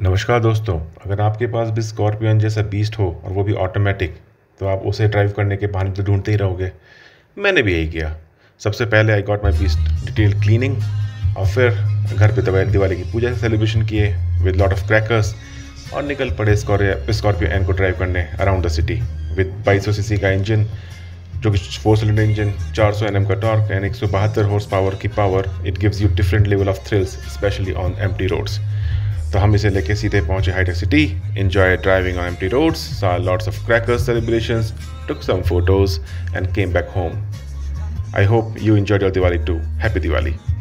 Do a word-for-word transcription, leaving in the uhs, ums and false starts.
नमस्कार दोस्तों, अगर आपके पास भी स्कॉर्पियन जैसा बीस्ट हो और वो भी ऑटोमेटिक, तो आप उसे ड्राइव करने के बहाने तो ढूंढते ही रहोगे। मैंने भी यही किया। सबसे पहले I got my beast detail cleaning और फिर घर पे दिवाली दिवाली की पूजा से सेलिब्रेशन किए विद लॉट ऑफ क्रैकर्स और निकल पड़े स्कॉर्पियो स्कॉर्पियो एन को ड्राइव करने अराउंड द सिटी विद बाईस सौ सी सी का इंजन, जो कि फोर सिलेंडर इंजन, चार सौ एन एम का टॉर्क एंड एक सौ बहत्तर हॉर्स पावर की पावर। It gives you different level of thrills specially on empty roads. तो हम इसे लेके सीधे पहुंचे हाईटेक City, enjoy driving on empty roads, saw lots of crackers celebrations, took some photos and came back home. I hope you enjoyed your Diwali too. Happy Diwali.